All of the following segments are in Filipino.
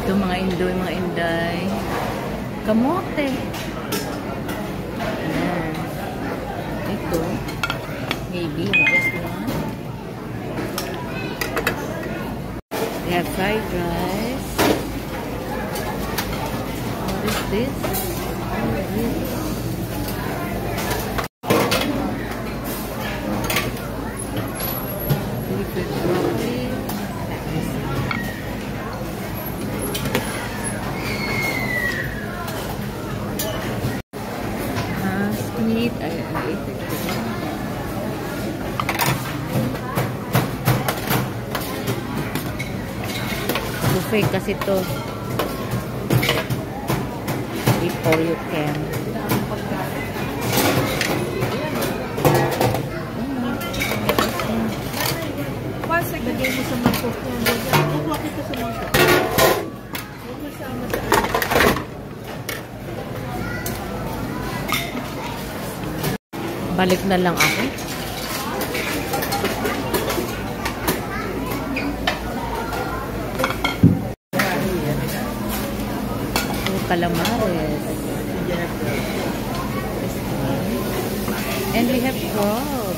Ito mga Indoy, mga Inday. Kamote. Ayan. Ito. Maybe just one. We have fried rice. What is this? Meat. I ate it. Buffet kasi to. Eat all you can. Pasag, lagay mo sa mangkok. Kukuha kita sa mangkok. Huwag masama sa Balik na lang ako. Calamares. And we have crab.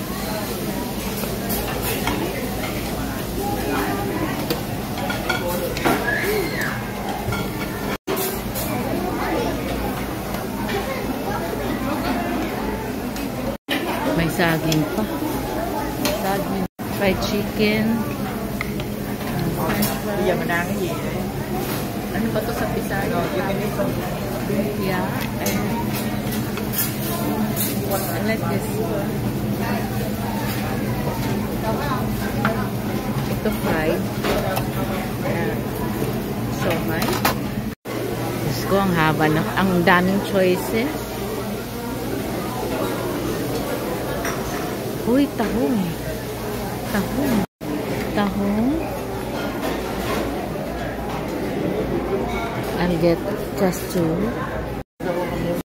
May saging pa. Saging. Fried chicken. Iya, menang aja. Ano ba to sa Bisaya? Yeah. I like this. Ito fried. So high. Diyos ko, ang haba na. Ang daming choices. Uy, tahong. Tahong. Tahong. I'll get just two.